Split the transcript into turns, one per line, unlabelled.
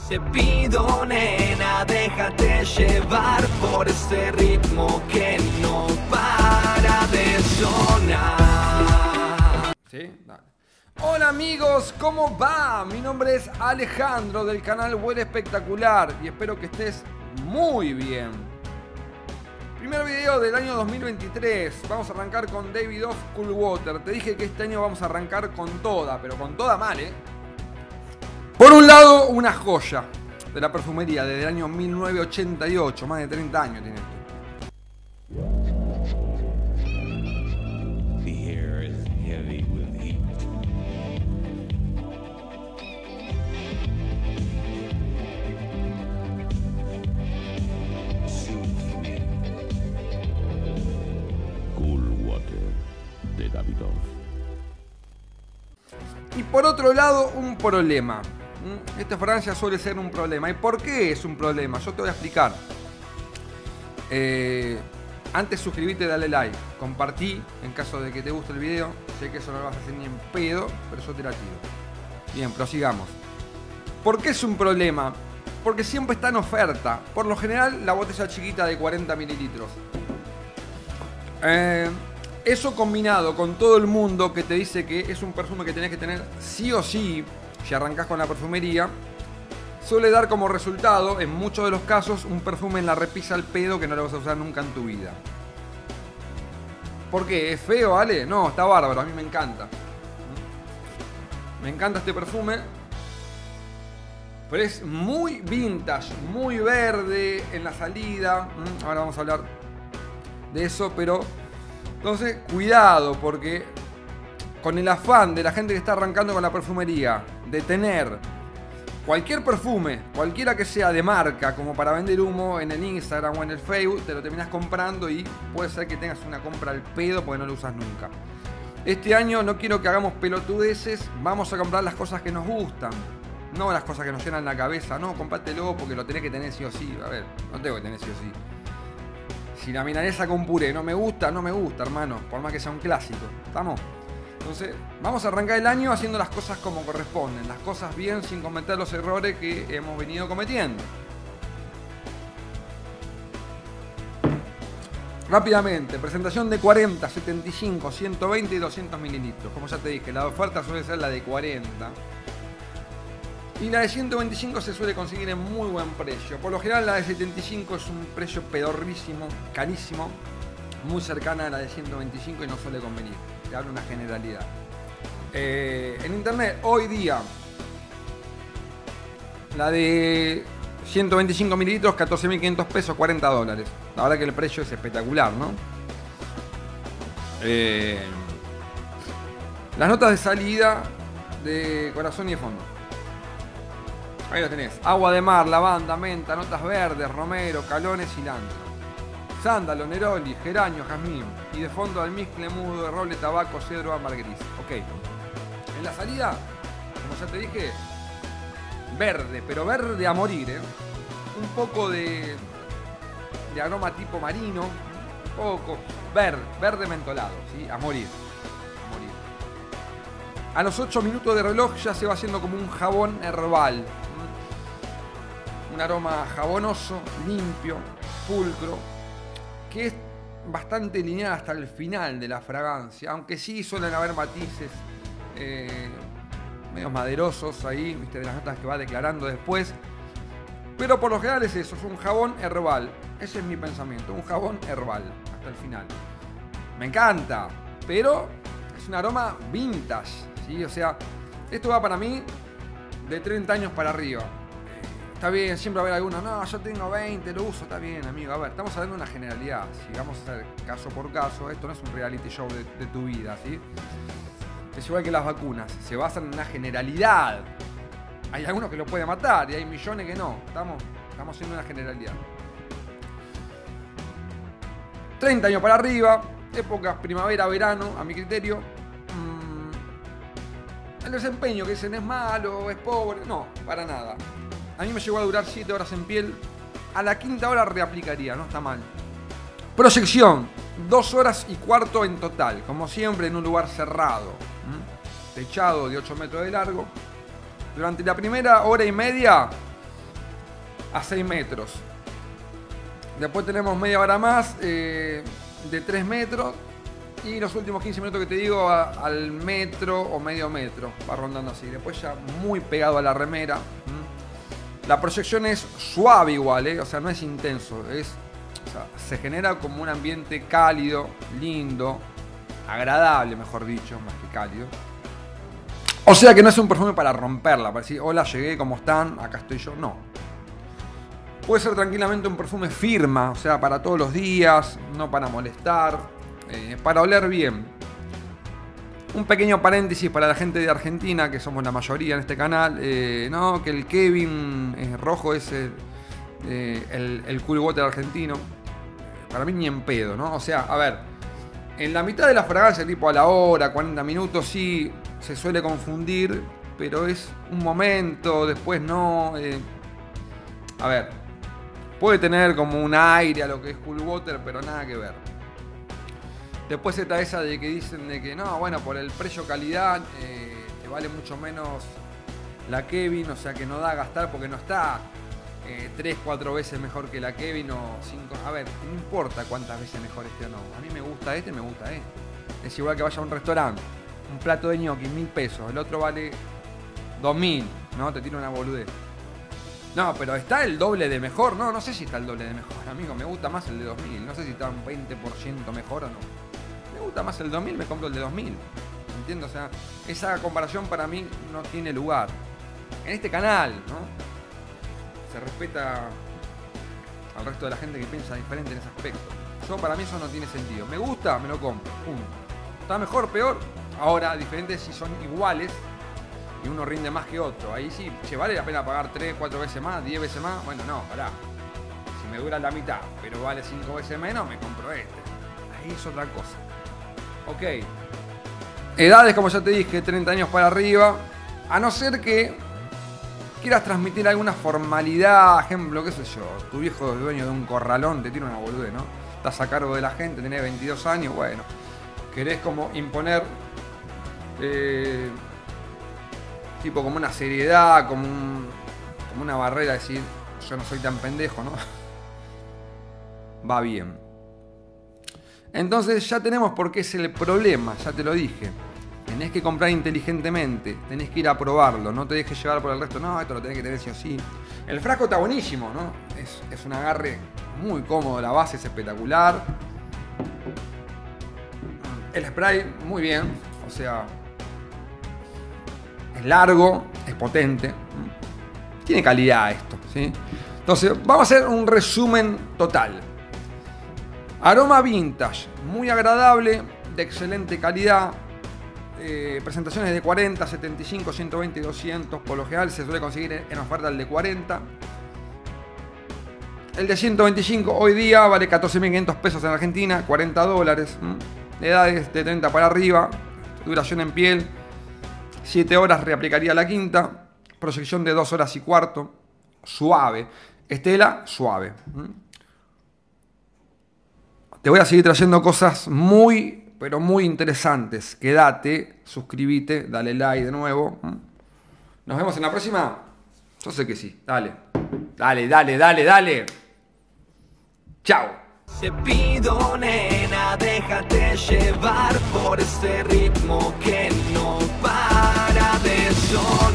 Te pido, nena, déjate llevar por este ritmo que no para de sonar.
¿Sí? Dale. Hola amigos, ¿cómo va? Mi nombre es Alejandro del canal Huele Espectacular y espero que estés muy bien. Primer video del año 2023. Vamos a arrancar con David of Coolwater. Te dije que este año vamos a arrancar con toda, pero con toda mal, ¿eh? Por un lado, una joya de la perfumería desde el año 1988, más de 30 años tiene esto.
The air is heavy with heat. Soothe me. Coolwater de Davidoff.
Y por otro lado, un problema. Esta fragancia suele ser un problema. ¿Y por qué es un problema? Yo te voy a explicar. Antes suscribite, dale like, compartí en caso de que te guste el video. Sé que eso no lo vas a hacer ni en pedo, pero yo te la tiro. Bien, prosigamos. ¿Por qué es un problema? Porque siempre está en oferta. Por lo general, la botella chiquita de 40 mililitros. Eso combinado con todo el mundo que te dice que es un perfume que tenés que tener sí o sí si arrancás con la perfumería, suele dar como resultado, en muchos de los casos, un perfume en la repisa al pedo que no lo vas a usar nunca en tu vida. ¿Por qué? ¿Es feo, Ale? No, está bárbaro, a mí me encanta. Me encanta este perfume. Pero es muy vintage, muy verde en la salida. Ahora vamos a hablar de eso, pero... Entonces, cuidado, porque con el afán de la gente que está arrancando con la perfumería, de tener cualquier perfume, cualquiera que sea de marca, como para vender humo en el Instagram o en el Facebook, te lo terminás comprando y puede ser que tengas una compra al pedo porque no lo usas nunca. Este año no quiero que hagamos pelotudeces, vamos a comprar las cosas que nos gustan, no las cosas que nos llenan la cabeza. No, comprátelo porque lo tenés que tener sí o sí. A ver, no tengo que tener sí o sí. Si la milanesa con puré no me gusta, no me gusta, hermano, por más que sea un clásico. ¿Estamos? Entonces, vamos a arrancar el año haciendo las cosas como corresponden, las cosas bien sin cometer los errores que hemos venido cometiendo. Rápidamente, presentación de 40, 75, 120 y 200 mililitros. Como ya te dije, la oferta suele ser la de 40. Y la de 125 se suele conseguir en muy buen precio. Por lo general la de 75 es un precio pedorrísimo, carísimo, muy cercana a la de 125 y no suele convenir. Te hablo una generalidad. En internet, hoy día, la de 125 mililitros, 14.500 pesos, 40 dólares. La verdad que el precio es espectacular, ¿no? Las notas de salida de corazón y de fondo. Ahí lo tenés. Agua de mar, lavanda, menta, notas verdes, romero, calones, cilantro. Sándalo, neroli, geranio, jazmín. Y de fondo almizcle mudo de roble, tabaco, cedro, ámbar gris. Ok. En la salida, como ya te dije, verde, pero verde a morir, ¿eh? Un poco de aroma tipo marino. Un poco. Verde mentolado, ¿sí? A morir. A morir. A los 8 minutos de reloj ya se va haciendo como un jabón herbal. Un aroma jabonoso, limpio, pulcro, que es bastante lineal hasta el final de la fragancia, aunque sí suelen haber matices medios maderosos ahí, ¿viste? De las notas que va declarando después. Pero por lo general es eso, es un jabón herbal. Ese es mi pensamiento, un jabón herbal hasta el final. Me encanta, pero es un aroma vintage, ¿sí? O sea, esto va para mí de 30 años para arriba. Está bien, siempre va a haber algunos, no, yo tengo 20, lo uso, está bien, amigo. A ver, estamos hablando de una generalidad. Si vamos a hacer caso por caso, esto no es un reality show de tu vida, ¿sí? Es igual que las vacunas, se basan en una generalidad. Hay algunos que lo pueden matar y hay millones que no. Estamos haciendo una generalidad. 30 años para arriba, épocas primavera-verano, a mi criterio. El desempeño que dicen es malo, es pobre, no, para nada. A mí me llegó a durar 7 horas en piel. A la quinta hora reaplicaría, no está mal. Proyección, 2 horas y cuarto en total. Como siempre en un lugar cerrado. Techado de 8 metros de largo. Durante la primera hora y media a 6 metros. Después tenemos media hora más de 3 metros. Y los últimos 15 minutos que te digo al metro o medio metro. Va rondando así. Después ya muy pegado a la remera. La proyección es suave igual, o sea, no es intenso. O sea, se genera como un ambiente cálido, lindo, agradable, mejor dicho, más que cálido. O sea que no es un perfume para romperla, para decir, hola, llegué, ¿cómo están? Acá estoy yo. No. Puede ser tranquilamente un perfume firma, o sea, para todos los días, no para molestar, para oler bien. Un pequeño paréntesis para la gente de Argentina, que somos la mayoría en este canal, no, que el Kevin rojo es el Cool Water argentino. Para mí ni en pedo, ¿no? O sea, a ver, en la mitad de la fragancia, tipo a la hora, 40 minutos, sí se suele confundir, pero es un momento, después no. A ver, puede tener como un aire a lo que es Cool Water, pero nada que ver. Después está esa de que dicen de que no, bueno, por el precio-calidad te vale mucho menos la Kevin, o sea que no da a gastar porque no está 3-4 veces mejor que la Kevin o 5. A ver, no importa cuántas veces mejor esté o no. A mí me gusta este, me gusta este. Es igual que vaya a un restaurante, un plato de ñoqui, 1000 pesos, el otro vale 2000, ¿no? Te tiro una boludez. No, pero está el doble de mejor, no, no sé si está el doble de mejor, amigo, me gusta más el de 2000, no sé si está un 20% mejor o no. Me gusta más el 2000, me compro el de 2000. ¿Entiendes? O sea, esa comparación para mí no tiene lugar. En este canal, ¿no? Se respeta al resto de la gente que piensa diferente en ese aspecto. Yo, para mí eso no tiene sentido. Me gusta, me lo compro. ¿Está mejor, peor? Ahora, diferente si son iguales y uno rinde más que otro. Ahí sí, ¿vale la pena pagar 3, 4 veces más, 10 veces más? Bueno, no, pará. Si me dura la mitad, pero vale 5 veces menos, me compro este. Ahí es otra cosa. Ok. Edades, como ya te dije, 30 años para arriba. A no ser que quieras transmitir alguna formalidad, ejemplo, qué sé yo, tu viejo es dueño de un corralón, te tiene una boludez, ¿no? Estás a cargo de la gente, tenés 22 años, bueno. Querés como imponer tipo como una seriedad, como una barrera, decir, yo no soy tan pendejo, ¿no? Va bien. Entonces ya tenemos por qué es el problema, ya te lo dije. Tenés que comprar inteligentemente, tenés que ir a probarlo, no te dejes llevar por el resto, no, esto lo tenés que tener sí o sí. El frasco está buenísimo, ¿no? Es un agarre muy cómodo, la base es espectacular. El spray, muy bien, o sea, es largo, es potente, tiene calidad esto, ¿sí? Entonces, vamos a hacer un resumen total. Aroma vintage, muy agradable, de excelente calidad. Presentaciones de 40, 75, 120 y 200. Por lo general se suele conseguir en oferta el de 40. El de 125 hoy día vale 14.500 pesos en Argentina, $40. Edades de 30 para arriba. Duración en piel 7 horas, reaplicaría la quinta. Proyección de 2 horas y cuarto. Suave. Estela, suave. Te voy a seguir trayendo cosas muy, pero muy interesantes. Quédate, suscríbete, dale like de nuevo. Nos vemos en la próxima. Yo sé que sí. Dale. Dale, dale, dale, dale. Chao.
Te pido, nena, déjate llevar por este ritmo que no para de sonar.